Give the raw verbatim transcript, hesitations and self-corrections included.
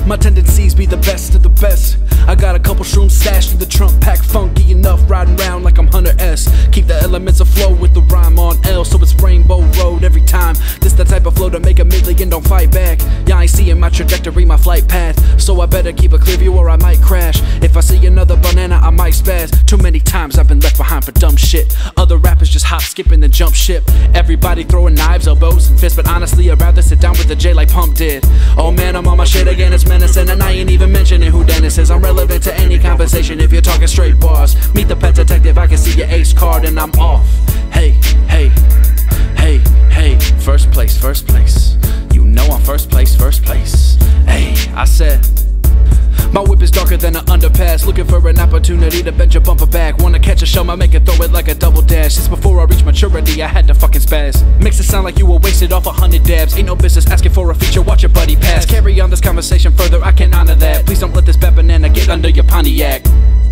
My tendencies be the best of the best. I got a couple shrooms stashed in the trunk, pack funky enough, riding round like I'm Hunter S. Keep the elements afloat with the rhyme on L, so it's Rainbow Road every time. This the type of flow to make a million, don't fight back. Y'all ain't seeing my trajectory, my flight path, so I better keep a clear view or I might crash. If I see another banana, I might spaz. Too many times I've been left behind for dumb shit. Other rappers just hop, skipping the jump ship. Everybody throwing knives, elbows, and fists, but honestly I'd rather sit down with the J like Pump did. Oh man, I'm on my shit again, it's menacing, and I ain't even mentioning who Dennis is. I'm relevant to any conversation if you're talking straight bars. Meet the pet detective, I can see your ace card and I'm off. Hey, hey, hey, hey, first place, first place. You know I'm first place, first place. Hey, I said, my whip is darker than an underpass, looking for an opportunity to bend your bumper back. Wanna catch a show, I make it throw it like a double dash. Since before I reached maturity, I had to fucking spaz. Makes it sound like you were wasted off a hundred dabs. Ain't no business asking for a feature, watch your buddy pass. Carry on this conversation further, I can't honor that. Please don't let this bad banana get under your Pontiac.